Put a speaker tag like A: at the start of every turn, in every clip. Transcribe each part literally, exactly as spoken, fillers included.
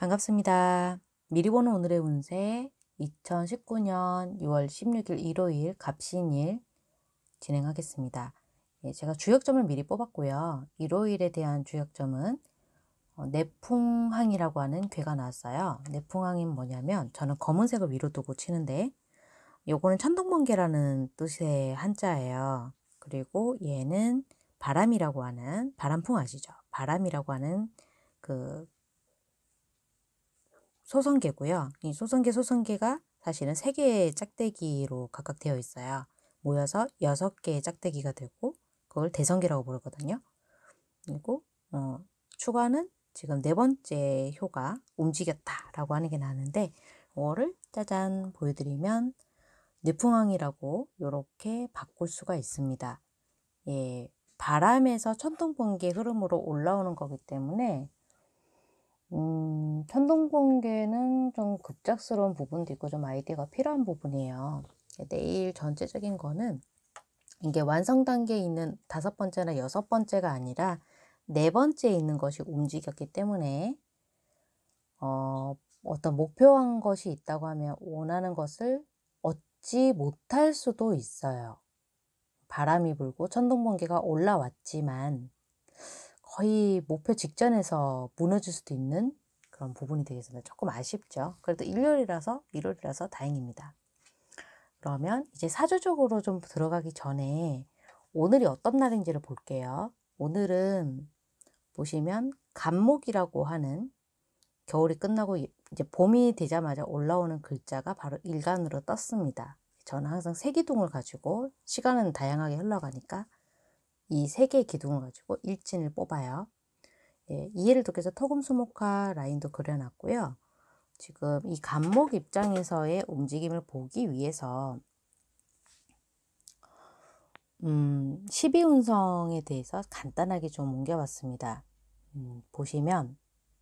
A: 반갑습니다. 미리 보는 오늘의 운세 이천십구 년 유월 십육일 일요일 갑신일 진행하겠습니다. 예, 제가 주역점을 미리 뽑았고요. 일요일에 대한 주역점은 어, 내풍항이라고 하는 괴가 나왔어요. 내풍항이 뭐냐면 저는 검은색을 위로 두고 치는데 요거는 천둥번개라는 뜻의 한자예요. 그리고 얘는 바람이라고 하는 바람풍 아시죠? 바람이라고 하는 그 소성계고요. 이 소성계 소성계가 사실은 세 개의 짝대기로 각각 되어 있어요. 모여서 여섯 개의 짝대기가 되고 그걸 대성계라고 부르거든요. 그리고 어, 추가는 지금 네 번째 효가 움직였다라고 하는 게 나는데 이거를 짜잔 보여드리면 내풍항이라고 이렇게 바꿀 수가 있습니다. 예, 바람에서 천둥번개 흐름으로 올라오는 거기 때문에 음, 천둥번개는 좀 급작스러운 부분도 있고 좀 아이디어가 필요한 부분이에요. 내일 전체적인 거는 이게 완성 단계에 있는 다섯 번째나 여섯 번째가 아니라 네 번째에 있는 것이 움직였기 때문에 어, 어떤 목표한 것이 있다고 하면 원하는 것을 얻지 못할 수도 있어요. 바람이 불고 천둥번개가 올라왔지만 거의 목표 직전에서 무너질 수도 있는 그런 부분이 되겠습니다. 조금 아쉽죠. 그래도 일요일이라서 일요일이라서 다행입니다. 그러면 이제 사주적으로 좀 들어가기 전에 오늘이 어떤 날인지를 볼게요. 오늘은 보시면 간목이라고 하는 겨울이 끝나고 이제 봄이 되자마자 올라오는 글자가 바로 일간으로 떴습니다. 저는 항상 세 기둥을 가지고 시간은 다양하게 흘러가니까 이 세 개의 기둥을 가지고 일진을 뽑아요. 예, 이해를 돕기 위해서 토금수목화 라인도 그려놨고요. 지금 이 간목 입장에서의 움직임을 보기 위해서 음, 십이운성에 대해서 간단하게 좀 옮겨봤습니다. 음, 보시면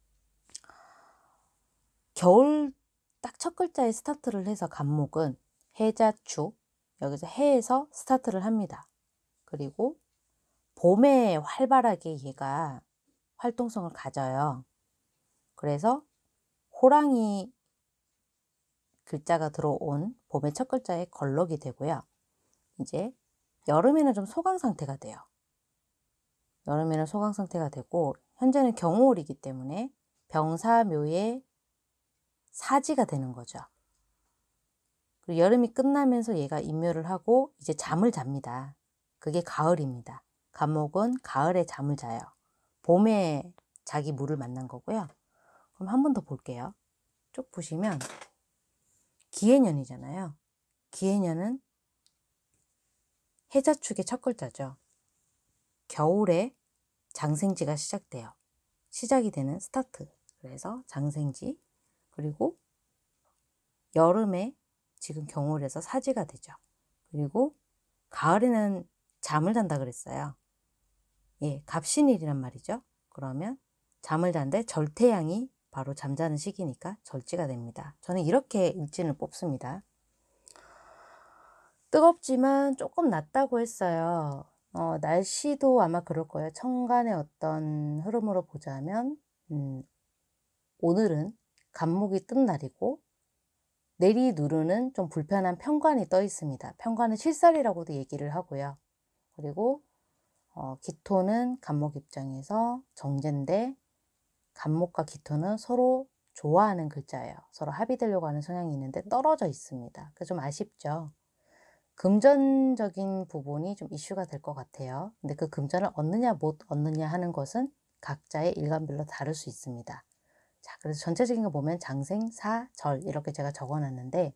A: 겨울 딱 첫 글자에 스타트를 해서 간목은 해자축, 여기서 해에서 스타트를 합니다. 그리고 봄에 활발하게 얘가 활동성을 가져요. 그래서 호랑이 글자가 들어온 봄의 첫 글자에 걸럭이 되고요. 이제 여름에는 좀 소강 상태가 돼요. 여름에는 소강 상태가 되고 현재는 경오월이기 때문에 병사묘의 사지가 되는 거죠. 그리고 여름이 끝나면서 얘가 인묘를 하고 이제 잠을 잡니다. 그게 가을입니다. 간목은 가을에 잠을 자요. 봄에 자기 물을 만난 거고요. 그럼 한 번 더 볼게요. 쭉 보시면 기해년이잖아요. 기해년은 해자축의 첫 글자죠. 겨울에 장생지가 시작돼요. 시작이 되는 스타트. 그래서 장생지. 그리고 여름에 지금 경월에서 사지가 되죠. 그리고 가을에는 잠을 잔다 그랬어요. 예, 갑신일이란 말이죠. 그러면 잠을 잔데 절태양이 바로 잠자는 시기니까 절지가 됩니다. 저는 이렇게 일진을 뽑습니다. 뜨겁지만 조금 낫다고 했어요. 어, 날씨도 아마 그럴 거예요. 천간의 어떤 흐름으로 보자면 음, 오늘은 간목이 뜬 날이고 내리누르는 좀 불편한 편관이 떠 있습니다. 편관은 실살이라고도 얘기를 하고요. 그리고 어, 기토는 간목 입장에서 정제인데 간목과 기토는 서로 좋아하는 글자예요. 서로 합의되려고 하는 성향이 있는데 떨어져 있습니다. 그래서 좀 아쉽죠. 금전적인 부분이 좀 이슈가 될 것 같아요. 근데 그 금전을 얻느냐 못 얻느냐 하는 것은 각자의 일간별로 다를 수 있습니다. 자, 그래서 전체적인 거 보면 장생, 사, 절 이렇게 제가 적어놨는데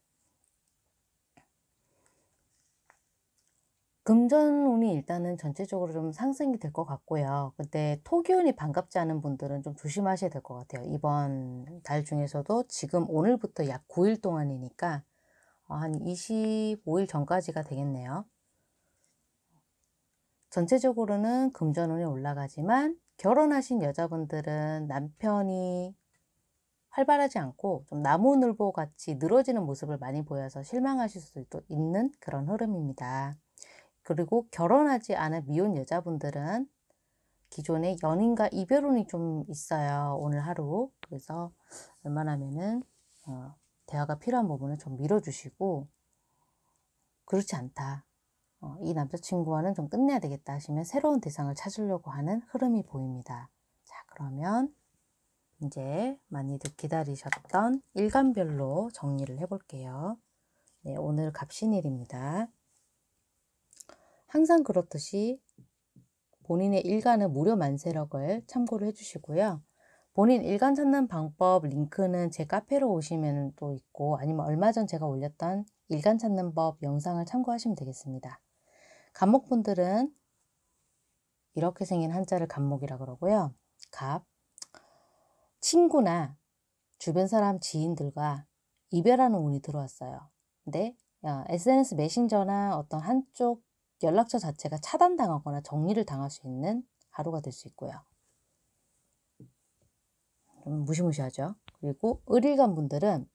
A: 금전운이 일단은 전체적으로 좀 상승이 될 것 같고요. 근데 토기운이 반갑지 않은 분들은 좀 조심하셔야 될 것 같아요. 이번 달 중에서도 지금 오늘부터 약 구 일 동안이니까 한 이십오 일 전까지가 되겠네요. 전체적으로는 금전운이 올라가지만 결혼하신 여자분들은 남편이 활발하지 않고 좀 나무늘보 같이 늘어지는 모습을 많이 보여서 실망하실 수도 있는 그런 흐름입니다. 그리고 결혼하지 않은 미혼 여자분들은 기존에 연인과 이별운이 좀 있어요. 오늘 하루. 그래서 웬만하면은 어, 대화가 필요한 부분을 좀 밀어주시고, 그렇지 않다, 어, 이 남자친구와는 좀 끝내야 되겠다 하시면 새로운 대상을 찾으려고 하는 흐름이 보입니다. 자, 그러면 이제 많이들 기다리셨던 일간별로 정리를 해볼게요. 네, 오늘 갑신일입니다. 항상 그렇듯이 본인의 일간은 무료 만세력을 참고를 해주시고요. 본인 일간 찾는 방법 링크는 제 카페로 오시면 또 있고, 아니면 얼마 전 제가 올렸던 일간 찾는 법 영상을 참고하시면 되겠습니다. 갑목분들은 이렇게 생긴 한자를 갑목이라 그러고요. 갑, 친구나 주변 사람 지인들과 이별하는 운이 들어왔어요. 근데 에스엔에스 메신저나 어떤 한쪽 연락처 자체가 차단당하거나 정리를 당할 수 있는 하루가 될 수 있고요. 좀 무시무시하죠. 그리고 을일간 분들은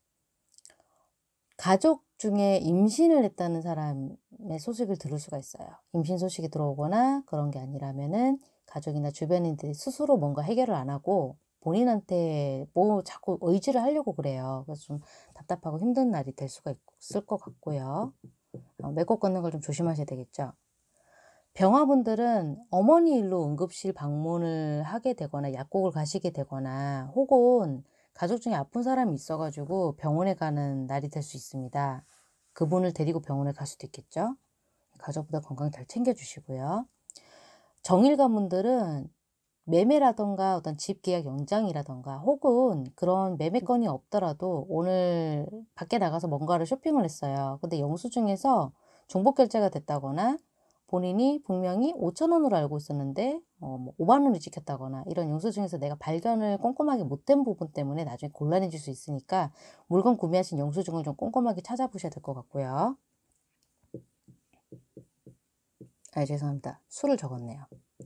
A: 가족 중에 임신을 했다는 사람의 소식을 들을 수가 있어요. 임신 소식이 들어오거나 그런 게 아니라면은 가족이나 주변인들이 스스로 뭔가 해결을 안 하고 본인한테 뭐 자꾸 의지를 하려고 그래요. 그래서 좀 답답하고 힘든 날이 될 수가 있을 것 같고요. 어, 맺고 끊는 걸 좀 조심하셔야 되겠죠. 병화분들은 어머니 일로 응급실 방문을 하게 되거나 약국을 가시게 되거나, 혹은 가족 중에 아픈 사람이 있어가지고 병원에 가는 날이 될 수 있습니다. 그분을 데리고 병원에 갈 수도 있겠죠. 가족보다 건강 잘 챙겨주시고요. 정일관 분들은 매매라던가 어떤 집 계약 연장이라던가, 혹은 그런 매매건이 없더라도 오늘 밖에 나가서 뭔가를 쇼핑을 했어요. 근데 영수증에서 중복 결제가 됐다거나, 본인이 분명히 오천 원으로 알고 있었는데 어, 뭐 오만 원이 찍혔다거나, 이런 영수증에서 내가 발견을 꼼꼼하게 못된 부분 때문에 나중에 곤란해질 수 있으니까 물건 구매하신 영수증을 좀 꼼꼼하게 찾아보셔야 될 것 같고요. 아, 죄송합니다. 수를 적었네요.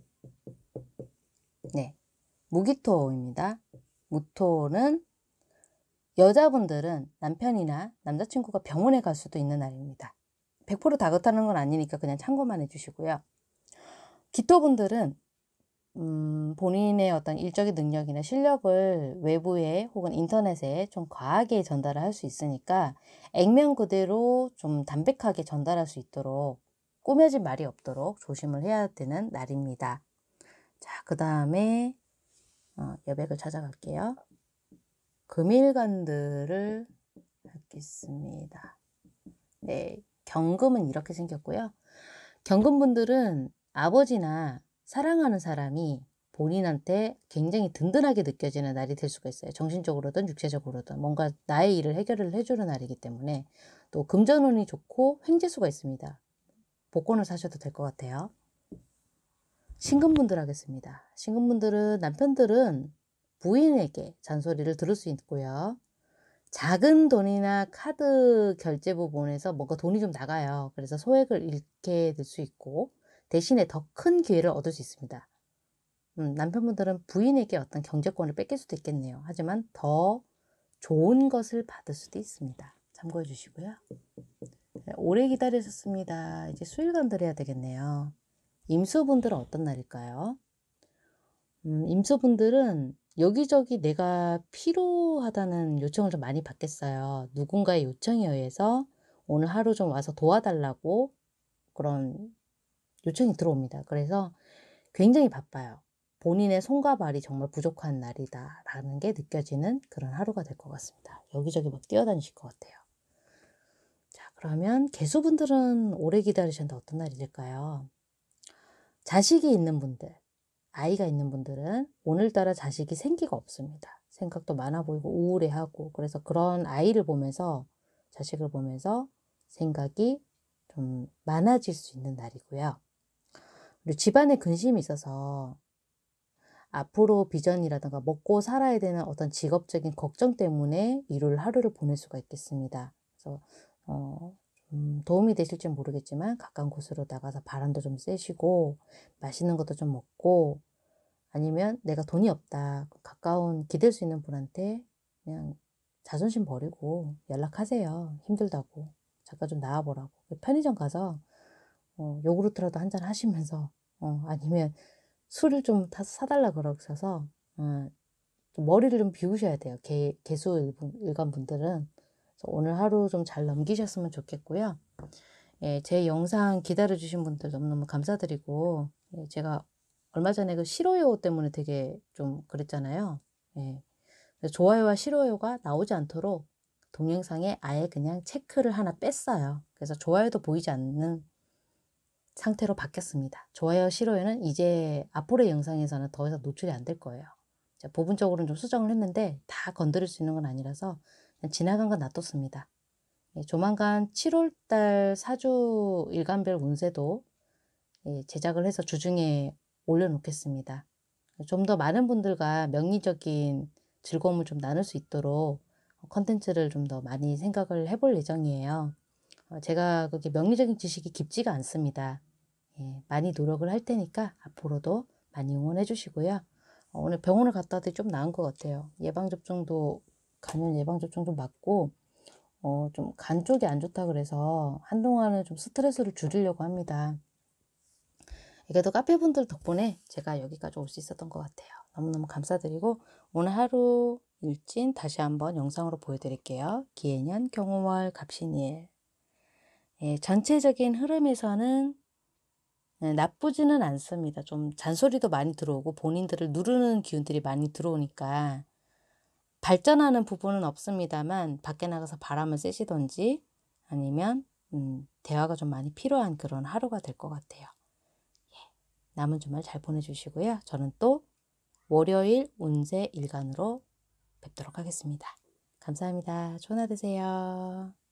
A: 네, 무기토입니다. 무토는 여자분들은 남편이나 남자친구가 병원에 갈 수도 있는 날입니다. 백 퍼센트 다 그렇다는 건 아니니까 그냥 참고만 해주시고요. 기토분들은 음, 본인의 어떤 일적인 능력이나 실력을 외부에 혹은 인터넷에 좀 과하게 전달을 할 수 있으니까 액면 그대로 좀 담백하게 전달할 수 있도록, 꾸며진 말이 없도록 조심을 해야 되는 날입니다. 자, 그 다음에 어, 여백을 찾아갈게요. 금일간들을 하겠습니다. 네, 경금은 이렇게 생겼고요. 경금분들은 아버지나 사랑하는 사람이 본인한테 굉장히 든든하게 느껴지는 날이 될 수가 있어요. 정신적으로든 육체적으로든 뭔가 나의 일을 해결을 해주는 날이기 때문에, 또 금전운이 좋고 횡재수가 있습니다. 복권을 사셔도 될 것 같아요. 신금분들 하겠습니다. 신금분들은 남편들은 부인에게 잔소리를 들을 수 있고요. 작은 돈이나 카드 결제 부분에서 뭔가 돈이 좀 나가요. 그래서 소액을 잃게 될 수 있고, 대신에 더 큰 기회를 얻을 수 있습니다. 음, 남편분들은 부인에게 어떤 경제권을 뺏길 수도 있겠네요. 하지만 더 좋은 것을 받을 수도 있습니다. 참고해 주시고요. 네, 오래 기다리셨습니다. 이제 수일간들 해야 되겠네요. 임수분들은 어떤 날일까요? 음, 임수분들은 여기저기 내가 필요하다는 요청을 좀 많이 받겠어요. 누군가의 요청에 의해서 오늘 하루 좀 와서 도와달라고 그런 요청이 들어옵니다. 그래서 굉장히 바빠요. 본인의 손과 발이 정말 부족한 날이다라는 게 느껴지는 그런 하루가 될 것 같습니다. 여기저기 막 뛰어다니실 것 같아요. 자, 그러면 개수분들은 오래 기다리셨는데 어떤 날이 될까요? 자식이 있는 분들, 아이가 있는 분들은 오늘따라 자식이 생기가 없습니다. 생각도 많아 보이고 우울해하고, 그래서 그런 아이를 보면서, 자식을 보면서 생각이 좀 많아질 수 있는 날이고요. 그리고 집안에 근심이 있어서 앞으로 비전이라든가 먹고 살아야 되는 어떤 직업적인 걱정 때문에 일요일 하루를 보낼 수가 있겠습니다. 그래서 어, 음, 도움이 되실지 모르겠지만 가까운 곳으로 나가서 바람도 좀 쐬시고 맛있는 것도 좀 먹고, 아니면 내가 돈이 없다, 가까운 기댈 수 있는 분한테 그냥 자존심 버리고 연락하세요. 힘들다고. 잠깐 좀 나와보라고. 편의점 가서 어, 요구르트라도 한잔 하시면서, 어, 아니면 술을 좀 타 사달라 그러셔서 어 좀 머리를 좀 비우셔야 돼요. 개 개수 일분 일간 분들은. 그래서 오늘 하루 좀 잘 넘기셨으면 좋겠고요. 예, 제 영상 기다려 주신 분들 너무너무 감사드리고, 예, 제가 얼마 전에 그 싫어요 때문에 되게 좀 그랬잖아요. 예. 그래서 좋아요와 싫어요가 나오지 않도록 동영상에 아예 그냥 체크를 하나 뺐어요. 그래서 좋아요도 보이지 않는 상태로 바뀌었습니다. 좋아요, 싫어요는 이제 앞으로의 영상에서는 더 이상 노출이 안 될 거예요. 자, 부분적으로는 좀 수정을 했는데 다 건드릴 수 있는 건 아니라서 그냥 지나간 건 놔뒀습니다. 예, 조만간 칠월달 사주 일간별 운세도 예, 제작을 해서 주중에 올려놓겠습니다. 좀 더 많은 분들과 명리적인 즐거움을 좀 나눌 수 있도록 컨텐츠를 좀 더 많이 생각을 해볼 예정이에요. 어, 제가 그렇게 명리적인 지식이 깊지가 않습니다. 예, 많이 노력을 할 테니까 앞으로도 많이 응원해 주시고요. 어, 오늘 병원을 갔다 왔더니 좀 나은 것 같아요. 예방접종도, 간염 예방접종도 맞고, 어, 좀 간 쪽이 안 좋다 그래서 한동안은 좀 스트레스를 줄이려고 합니다. 그래도 카페분들 덕분에 제가 여기까지 올 수 있었던 것 같아요. 너무너무 감사드리고, 오늘 하루 일진 다시 한번 영상으로 보여드릴게요. 기해년 경호월 갑신일. 예, 전체적인 흐름에서는 예, 나쁘지는 않습니다. 좀 잔소리도 많이 들어오고 본인들을 누르는 기운들이 많이 들어오니까 발전하는 부분은 없습니다만 밖에 나가서 바람을 쐬시던지 아니면 음, 대화가 좀 많이 필요한 그런 하루가 될 것 같아요. 예, 남은 주말 잘 보내주시고요. 저는 또 월요일 운세 일간으로 뵙도록 하겠습니다. 감사합니다. 좋은 하루 되세요.